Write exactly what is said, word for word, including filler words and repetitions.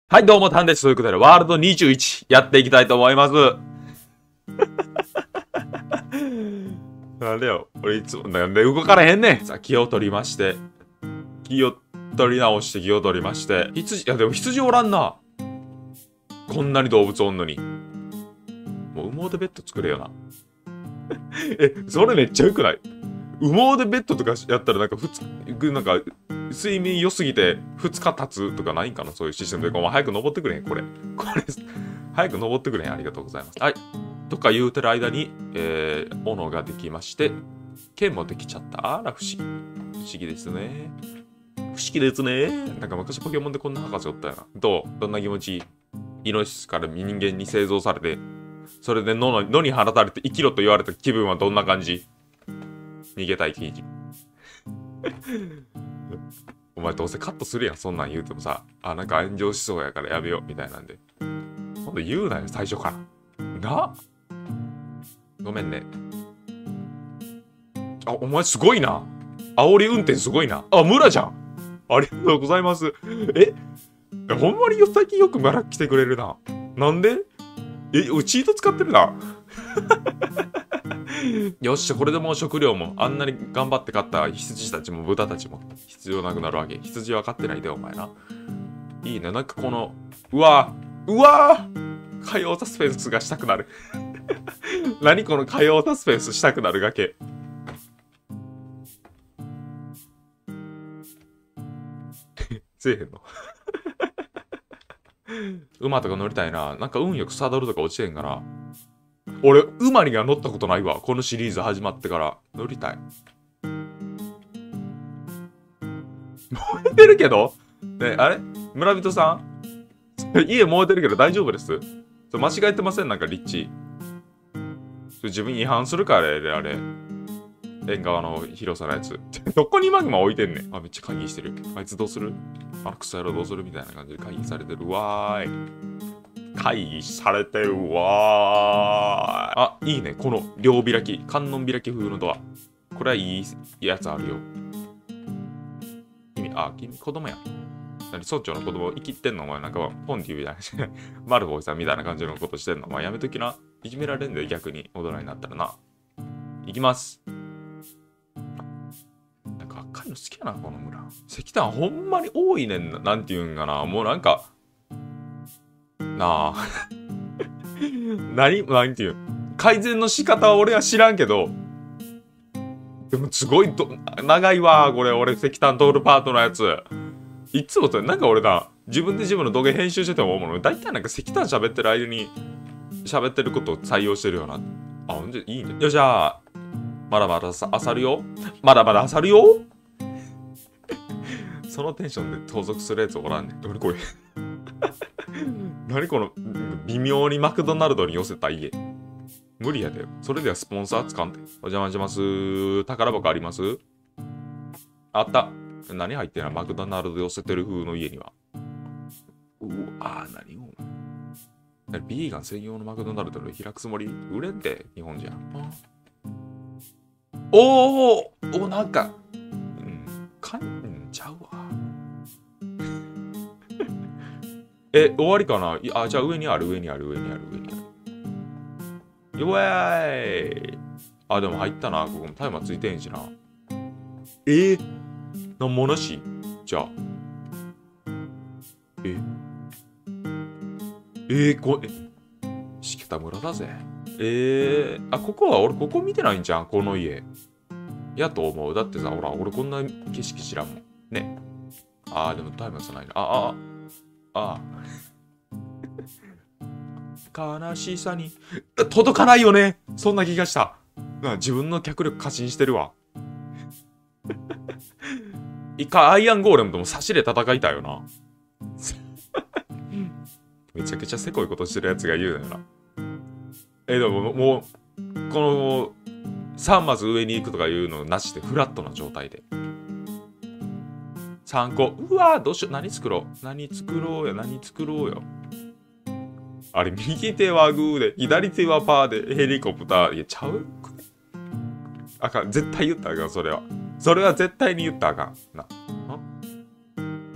はい、どうも、タンです。ということで、ワールドにじゅういちやっていきたいと思います。なんでよ、俺いつもなんで動かれへんねん。さあ、気を取りまして、気を取り直して、気を取りまして、羊、いや、でも羊おらんな。こんなに動物おんのに。もう羽毛でベッド作れよな。え、それめっちゃ良くない？羽毛でベッドとかやったらなんかふつ、なんか、睡眠良すぎてふつか経つとかないんかな、そういうシステムで。お前早く登ってくれへん、これ。これ、早く登ってくれへん。ありがとうございます。はい。とか言うてる間に、えー、斧ができまして、剣もできちゃった。あら、不思議。不思議ですね。不思議ですね。なんか昔ポケモンでこんな博士おったよな。どう？どんな気持ち？イノシシから人間に製造されて、それで野の野に放たれて生きろと言われた気分はどんな感じ？逃げたい気持ち。お前どうせカットするやん、そんなん言うてもさ。あ、なんか炎上しそうやからやめよう、みたいなんで。ほんと言うなよ、最初から。な？ごめんね。あ、お前すごいな。煽り運転すごいな。あ、村じゃん。ありがとうございます。えほんまに最近よく村来てくれるな。なんで？え、チート使ってるな。よっしゃ、これでもう食料もあんなに頑張って買った羊たちも豚たちも必要なくなるわけ。羊は飼ってないで、お前な。いいね、なんかこの、うわーうわー火曜サスペンスがしたくなる。何この火曜サスペンスしたくなるがけ。せえへんの。馬とか乗りたいな。なんか運よくサドルとか落ちてんかな。俺、馬には乗ったことないわ。このシリーズ始まってから。乗りたい。燃えてるけどね、あれ村人さん家燃えてるけど大丈夫です？間違えてません？なんか立地。自分違反するからあれ、あれ。縁側の広さのやつ。どこにマグマ置いてんねん。あ、めっちゃ会議してる。あいつどうする？あのクソ野郎どうするみたいな感じで会議されてるわーい。会議されてるわーい。あ、いいね。この両開き。観音開き風のドア。これはいいやつあるよ。君、あ、君子供や。何村長の子供生きってんのお前なんかポンティみたいな。マルボイさんみたいな感じのことしてんのお前やめときな。いじめられんだよ逆に大人になったらな。いきます。なんか赤いの好きやなこの村。石炭ほんまに多いねんな。なんていうんかな。もうなんか。なあ。何なんていうん。改善の仕方は俺は知らんけど。でもすごいど長いわこれ俺石炭通るパートのやつ。いつもそれなんか俺な自分で自分の動画編集してても思うの大体なんか石炭喋ってる間に喋ってることを採用してるような。あほんでいいね。よっしゃまだまだあさるよまだまだあさるよそのテンションで盗賊するやつおらんねん。何これ何この微妙にマクドナルドに寄せた家。無理やで。それではスポンサーつかんで。お邪魔します。宝箱あります？あった。何入ってんの？マクドナルド寄せてる風の家には。うわぁ、何を。ビーガン専用のマクドナルドで開くつもり売れんて、日本じゃ。おーお、なんか、うん、かんちゃうわ。え、終わりかな？あ、じゃあ上にある、上にある、上にある、上にある。よえーい。あ、でも入ったな。ここもタイマーついてんしな。えー、なんもなしじゃあ。ええー、こえ、しけた村だぜ。えー、あ、ここは俺ここ見てないんじゃん、この家。やと思う。だってさ、ほら、俺こんな景色知らんもん。ね。あー、でもタイマーつないな。あ、あ、あ、あ。悲しさに届かないよね。そんな気がした。自分の脚力過信してるわ。一回アイアンゴーレムとも差しで戦いたいよな。めちゃくちゃせこいことしてるやつが言うのよな。え、でももう、このさんマス上に行くとかいうのなしでフラットな状態で。さんこ。うわーどうしよう。何作ろう。何作ろうよ。何作ろうよ。あれ、右手はグーで、左手はパーで、ヘリコプター。いや、ちゃうあかん。絶対言ったらあかん、それは。それは絶対に言ったらあかん。な。